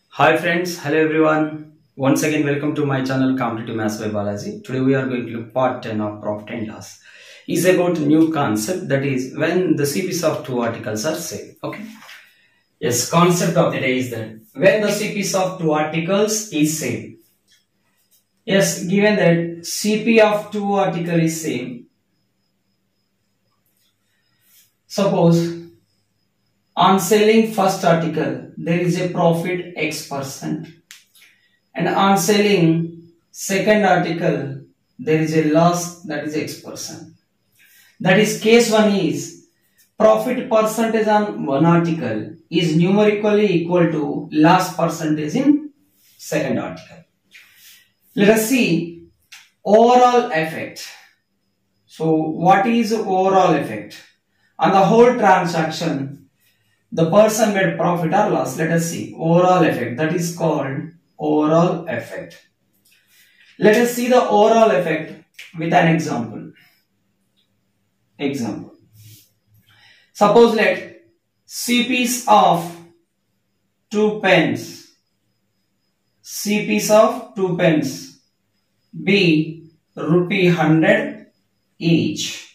Hi friends, hello everyone. Once again, welcome to my channel Competitive Maths by Balaji. Today we are going to look part 10 of Profit and Loss. Is about new concept, that is when the CPs of two articles are same. Okay. Yes, concept of the day is that when the CPs of two articles is same. Yes, given that CP of two article is same. Suppose on selling first article there is a profit X%. And on selling second article, there is a loss, that is X%. That is, case 1 is profit percentage on one article is numerically equal to loss percentage in second article. Let us see overall effect. So what is overall effect? On the whole transaction, the person made profit or loss. Let us see overall effect, that is called overall effect. Let us see the overall effect with an example. Suppose let CPs of 2 pence be rupee 100 each.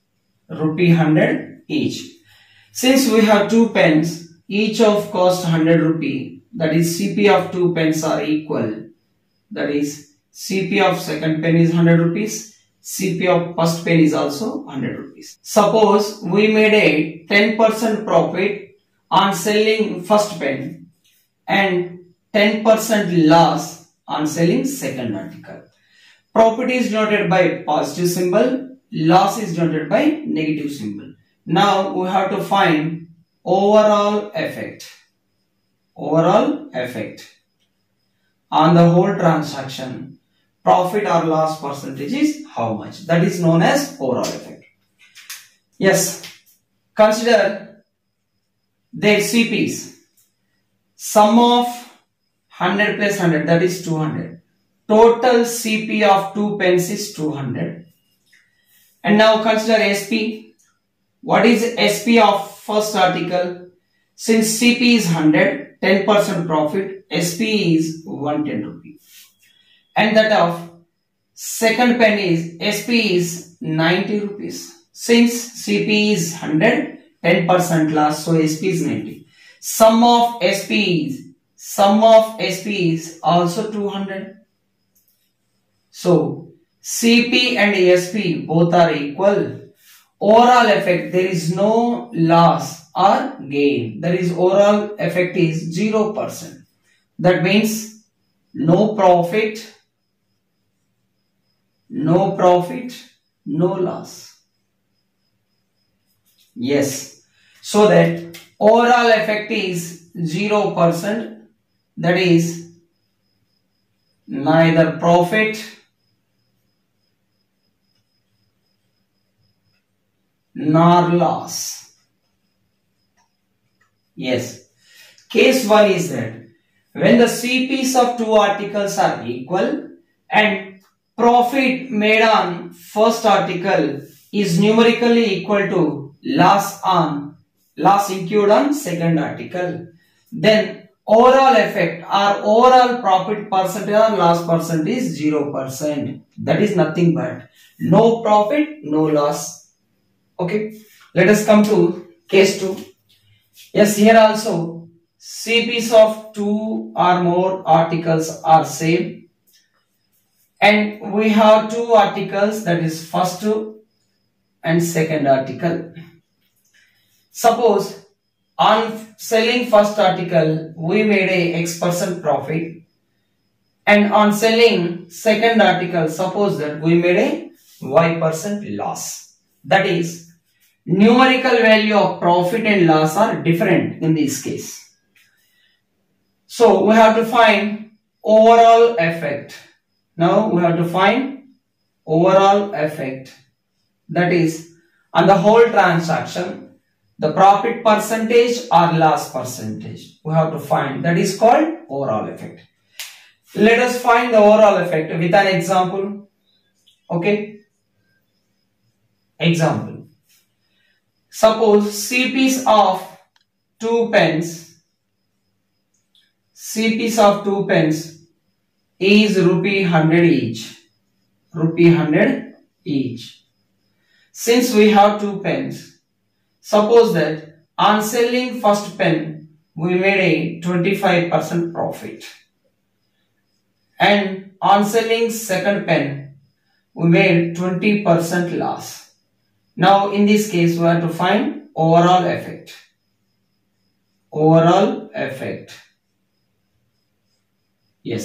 Since we have 2 pence, each of cost 100 rupee, that is CP of 2 pence are equal. That is CP of second pen is 100 rupees. CP of first pen is also 100 rupees. Suppose we made a 10% profit on selling first pen and 10% loss on selling second article. Profit is denoted by positive symbol, loss is denoted by negative symbol. Now we have to find overall effect. Overall effect on the whole transaction, profit or loss percentage is how much? That is known as overall effect. Yes, consider their CPs. Sum of 100 plus 100, that is 200. Total CP of 2 pence is 200. And now consider SP. What is SP of first article? Since CP is 100, 10% profit, SP is 110 rupees. And that of second pen is SP is 90 rupees. Since CP is 100, 10% loss, so SP is 90. Sum of SP is also 200. So CP and SP both are equal. Overall effect, there is no loss or gain. There is overall effect is 0%. That means no profit, no loss. Yes. So that overall effect is 0%. That is neither profit nor loss. Yes. Case 1 is that when the CPs of two articles are equal and profit made on first article is numerically equal to loss incurred on second article, then overall effect or overall profit percentage or loss percentage is 0%. That is nothing but no profit, no loss. Okay, let us come to case 2. Yes, here also CPs of 2 or more articles are same and we have 2 articles, that is first and second article. Suppose on selling first article we made a X% profit and on selling second article suppose that we made a Y% loss. That is, numerical value of profit and loss are different in this case. So we have to find overall effect. Now we have to find overall effect. That is, on the whole transaction, the profit percentage or loss percentage we have to find. That is called overall effect. Let us find the overall effect with an example. Okay. Example. Suppose CPs of 2 pence CPs of 2 pens is rupee 100 each. Rupee 100 each. Since we have 2 pens, suppose that on selling first pen we made a 25% profit, and on selling second pen we made 20% loss. Now in this case we have to find overall effect. Overall effect. Yes.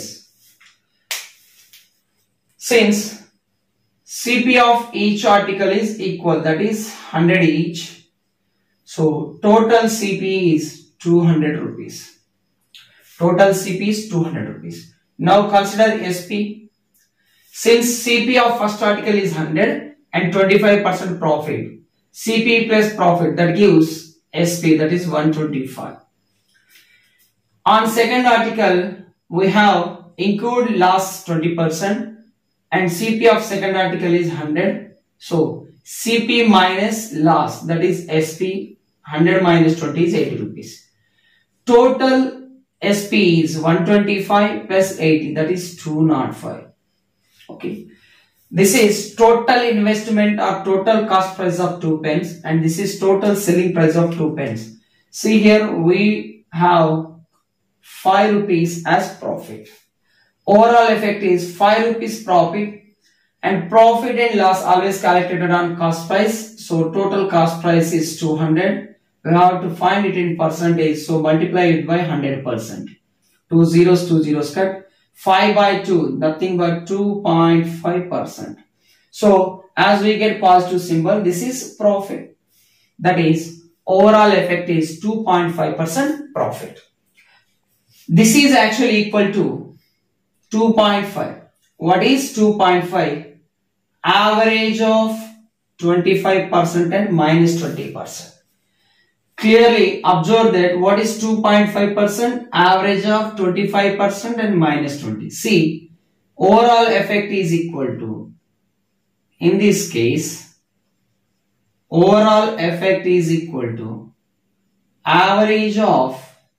Since CP of each article is equal, that is 100 each, so total CP is 200 rupees. Total CP is 200 rupees. Now consider SP. Since CP of first article is 100 and 25% profit, CP plus profit, that gives SP, that is 125. On second article we have incurred loss 20% and CP of second article is 100. So CP minus loss, that is SP, 100 minus 20 is 80 rupees. Total SP is 125 plus 80, that is 205. Okay. This is total investment or total cost price of 2 pens, and this is total selling price of 2 pens. See here we have 5 rupees as profit. Overall effect is 5 rupees profit, and profit and loss always calculated on cost price. So total cost price is 200. We have to find it in percentage. So multiply it by 100%. 2 zeros cut. 5 by 2, nothing but 2.5%. So as we get positive symbol, this is profit. That is overall effect is 2.5% profit. This is actually equal to 2.5. What is 2.5? Average of 25% and minus 20%. Clearly observe that what is 2.5%? Average of 25% and minus 20. See, overall effect is equal to, in this case, overall effect is equal to average of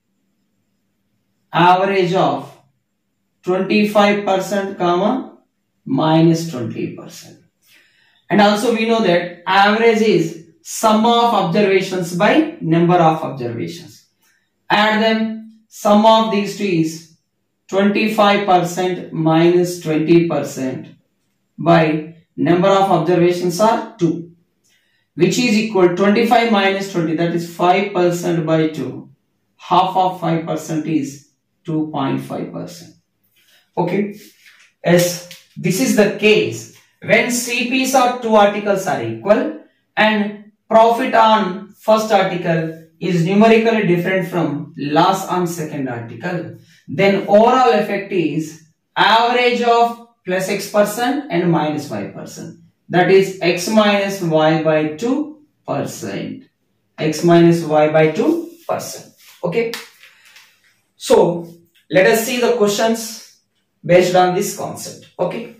25% comma minus 20%. And also we know that average is sum of observations by number of observations. Add them, sum of these two is 25% minus 20% by number of observations are 2, which is equal 25 minus 20, that is 5% by 2. Half of 5% is 2.5%. Okay. Yes, this is the case when CPs of 2 articles are equal and profit on first article is numerically different from loss on second article. Then overall effect is average of plus X% and minus Y%. That is X minus Y by 2%. X minus Y by 2%. Okay. So let us see the questions based on this concept. Okay.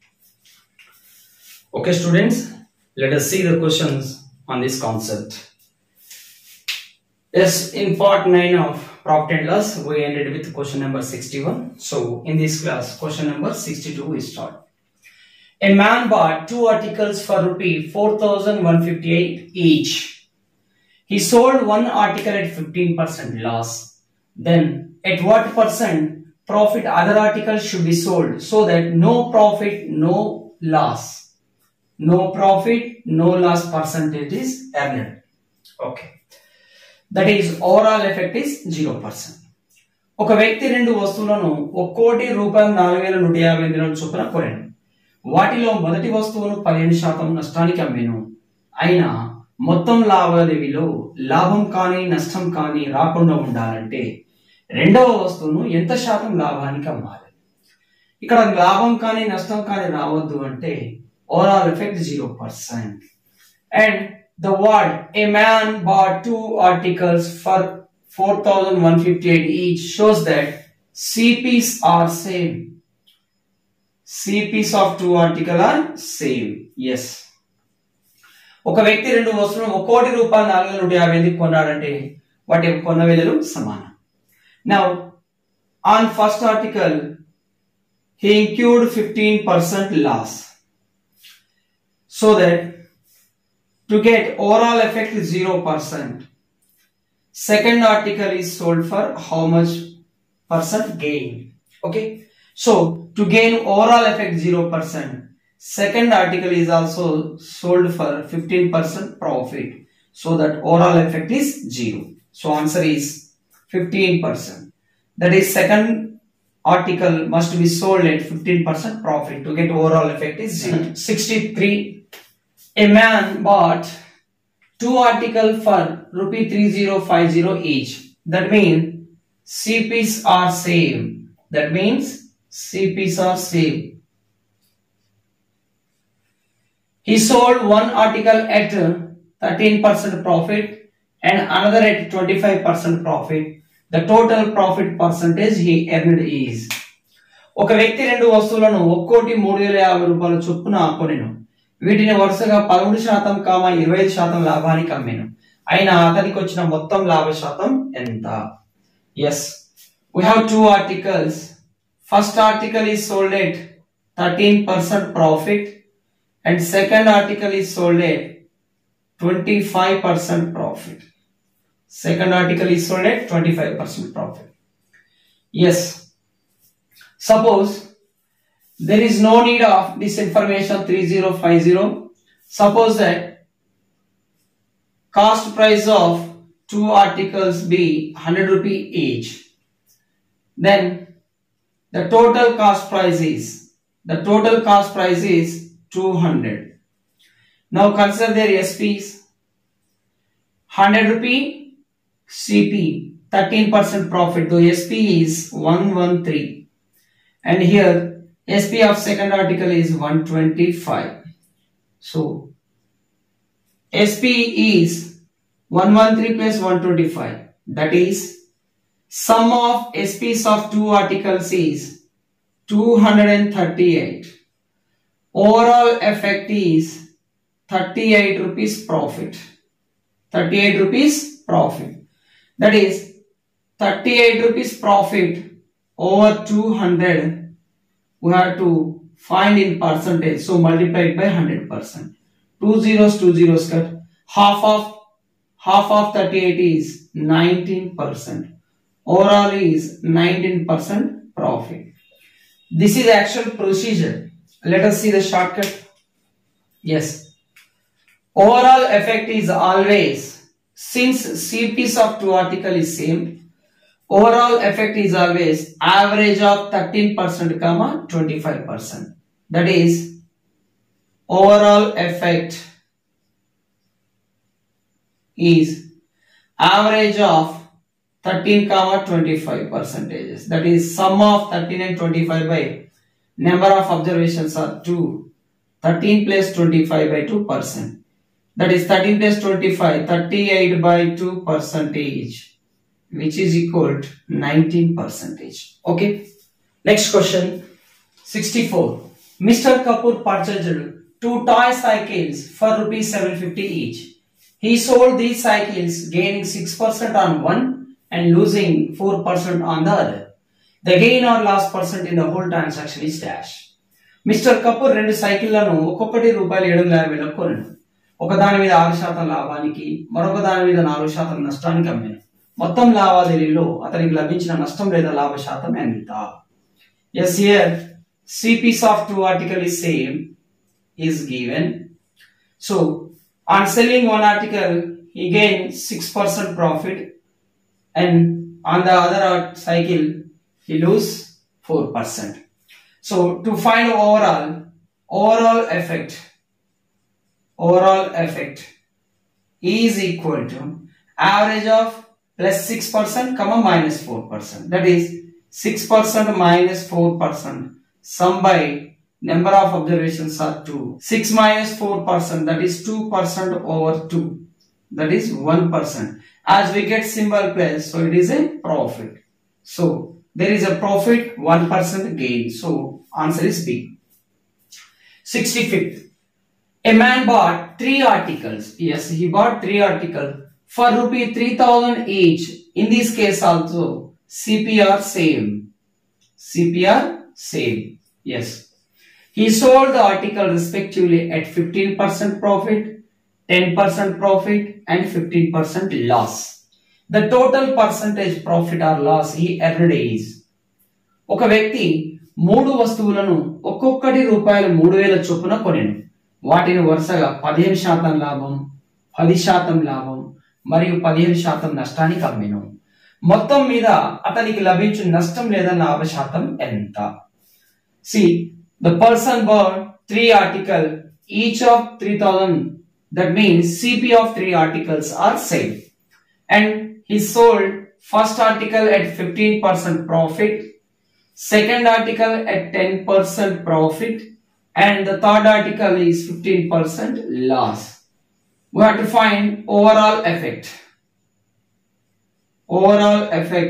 Okay students, let us see the questions on this concept. Yes, in part 9 of profit and loss we ended with question number 61. So in this class question number 62 we start. A man bought 2 articles for rupee 4,158 each. He sold one article at 15% loss. Then at what percent profit other articles should be sold so that no profit, no loss. No profit, no loss percentage is earned. Okay. That is overall effect is 0%. ఒక వ్యక్తి 2 వస్తువులను 1,00,00,000 రూపాయలు 4,150 దినాల చొప్పున కొనెను. వాటిలో మొదటి వస్తువును 15% నష్టానికి అమ్మెను. అయినా మొత్తం లావాదేవీలో లాభం కానీ నష్టం కానీ రాకుండా ఉండాలంటే రెండవ వస్తువును ఎంత శాతం లాభానికి అమ్మాలి? ఇక్కడ లాభం కానీ నష్టం కానీ రావద్దు అంటే overall effect 0%. And the word a man bought 2 articles for 4,158 each shows that CPs are same. CPs of 2 articles are same. Yes. ఒక వ్యక్తి 2 వస్తువులను 1,00,00,000 రూపాయలు 4,150 కొన్నాడంటే వాటి కొన్న విలువలు సమానం. Now On first article, he incurred 15% loss. So that to get overall effect is 0%. Second article is sold for how much percent gain? Okay. So to gain overall effect 0%. Second article is also sold for 15% profit. So that overall effect is 0. So answer is 15%. That is second article must be sold at 15% profit to get overall effect is 0. 63. A man bought 2 articles for rupee 3050 each. That means CPs are same. That means CPs are same. He sold one article at 13% profit and another at 25% profit. The total profit percentage he earned is. ఒక వ్యక్తి రెండు వస్తువులను ఒక్కోటి 3050 రూపాయల చొప్పున కొనెను. వీటిని వరుసగా 13% 25% లాభానికి అమ్మెను. అయినా అతనికి వచ్చిన మొత్తం లాభ శాతం ఎంత? Yes, we have two articles. First article is sold at 13% profit and second article is sold at 25% profit. Second article is sold at 25% profit. Yes. Suppose there is no need of this information 3050. Suppose that cost price of 2 articles be 100 rupee each. Then the total cost price is 200. Now consider their SPs. 100 rupee CP, 13% profit, though SP is 113. And here SP of second article is 125. So SP is 113 plus 125. That is sum of SPs of 2 articles is 238. Overall effect is 38 rupees profit. 38 rupees profit. That is 38 rupees profit over 200. We have to find in percentage. So multiply it by 100%. 2 zeros cut. Half of 38 is 19%. Overall is 19% profit. This is actual procedure. Let us see the shortcut. Yes. Overall effect is always, since CPs of 2 article is same, overall effect is always average of 13%, 25%. That is overall effect is average of 13, 25 percentages. That is sum of 13 and 25 by number of observations are 2. 13 plus 25 by 2%. That is 13 plus 25, 38 by 2 percentage, which is equal to 19%. Okay. Next question. 64. Mr. Kapoor purchased 2 toy cycles for rupees 750 each. He sold these cycles gaining 6% on one and losing 4% on the other. The gain or loss percent in the whole transaction is dash. Mr. Kapoor రెండు సైకిళ్లను ఒక్కొక్కటి రూపాయలు 750 కొనను. ఒక దాని మీద 6% లాభానికి మరొక దాని మీద 4% నష్టానికి అమ్మాను. మొత్తం లావాదేవీలో అతనికి లభించిన నష్టం లేదా లాభ శాతం ఎంత? Yes, here CPs of 2 article is same is given. So on selling one article he gained 6% profit and on the other cycle he lose 4%. So to find overall effect is equal to average of plus 6% comma minus 4%. That is 6% minus 4%. Sum by number of observations are 2. 6 minus 4%, that is 2% over 2. That is 1%. As we get symbol plus, so it is a profit. So there is a profit, 1% gain. So answer is B. 65th. A man bought 3 articles. Yes, he bought 3 articles for rupee 3000 each. In this case also, CP are same. CP are same. Yes. He sold the article respectively at 15% profit, 10% profit and 15% loss. The total percentage profit or loss he earned is. ఒక వ్యక్తి మూడు వస్తువులను ఒక్కొక్కటి రూపాయలు 3000 చొప్పున కొనెను. వాటిని వరుసగా 15% లాభం, 10% లాభం మరియు 15% నష్టానికి అమ్మెను. మొత్తం మీద అతనికి లభించు నష్టం లేదా లాభ శాతం ఎంత? See, the person bought 3 articles, each of 3000. That means CP of 3 articles are same. And he sold first article at 15% profit, second article at 10% profit, and the third article is 15% loss. We have to find overall effect. Overall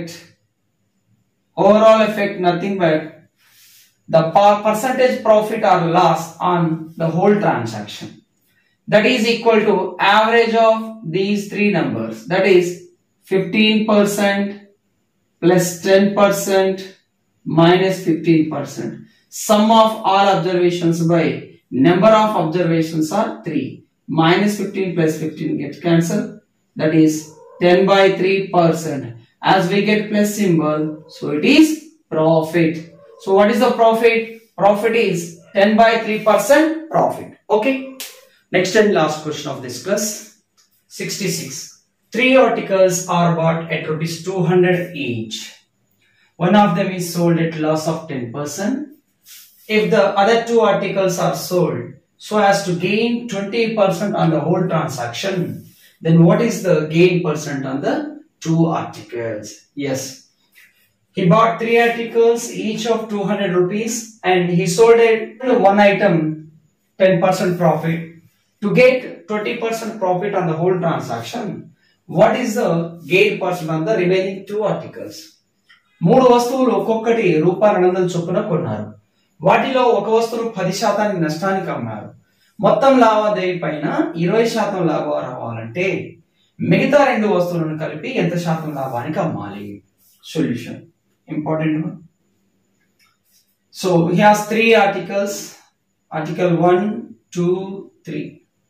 effect nothing but the percentage profit or loss on the whole transaction. That is equal to average of these three numbers. That is 15% plus 10% minus 15%. Sum of all observations by number of observations are 3. Minus 15 plus 15 gets cancelled. That is 10 by 3%. As we get plus symbol, so it is profit. So what is the profit? Profit is 10 by 3% profit. Okay. Next and last question of this class. 66. 3 articles are bought at rupees 200 each. One of them is sold at loss of 10%. If the other 2 articles are sold so as to gain 20% on the whole transaction, then what is the gain percent on the 2 articles? Yes. He bought 3 articles, each of 200 rupees, and he sold it one item 10% profit. To get 20% profit on the whole transaction, what is the gain percent on the remaining 2 articles? 3 వస్తువులు ఒక్కొక్కటి రూపాయలు 200 చొప్పున కొన్నారు. వాటిలో ఒక వస్తువును 10% నష్టానికి అమ్మారు. మొత్తం లావాదేవీ పైన 20% లాభం రావాలంటే మిగతా 2 వస్తువులను కలిపి ఎంత శాతం లాభానికి అమ్మాలి? Solution. Important one. So he has 3 articles. Article 1, 2, 3.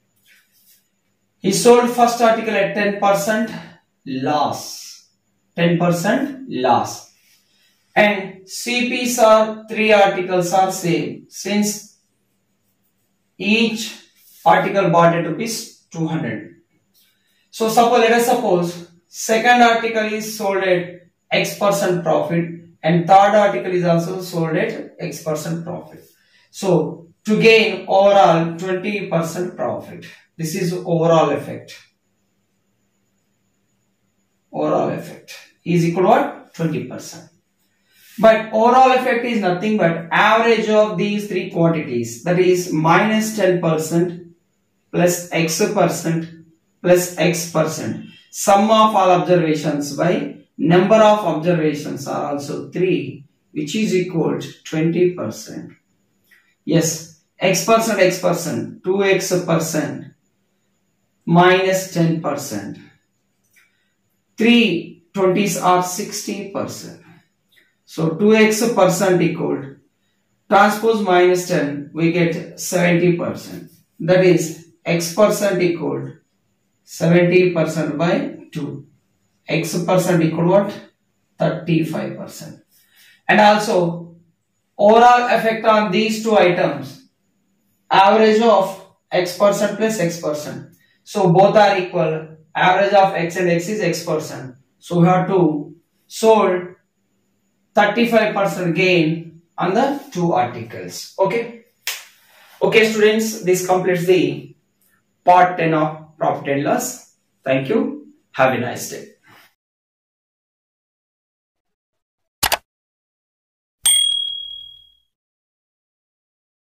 He sold first article at 10% loss. 10% loss. And CPs are 3 articles are same since each article bought at rupees 200. So let us suppose second article is sold at X% profit and third article is also sold at X% profit. So to gain overall 20% profit. This is overall effect. Overall effect is equal to what? 20%. But overall effect is nothing but average of these 3 quantities. That is minus 10% plus X% plus X%. Sum of all observations by number of observations are also 3, which is equal to 20%. Yes, X%, 2X% minus 10%. 3 20s are 60%. So 2X% equal transpose minus 10, we get 70%. That is X% equal 70% by 2. X% equal what? 35%. And also overall effect on these 2 items, average of X% plus X%. So both are equal. Average of X and X is X%. So we have to sold 35% gain on the 2 articles. Okay. Okay students, this completes the part 10 of profit and loss. Thank you. Have a nice day.